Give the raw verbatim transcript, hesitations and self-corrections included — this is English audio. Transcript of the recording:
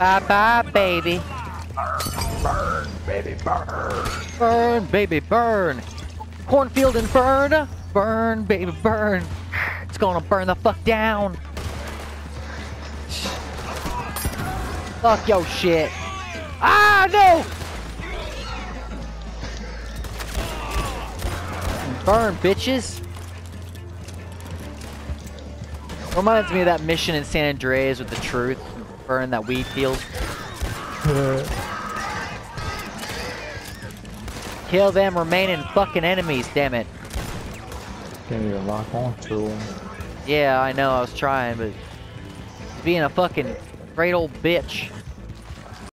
Bye-bye, baby. Burn, baby, burn. Burn, baby, burn. Cornfield Inferno. Burn, baby, burn. It's gonna burn the fuck down. Fuck your shit. Ah, no! Burn, bitches. Reminds me of that mission in San Andreas with the truth. Burn that weed field. Kill them remaining fucking enemies, damn it. Can't even lock on to them. Yeah, I know, I was trying, but he's being a fucking great old bitch.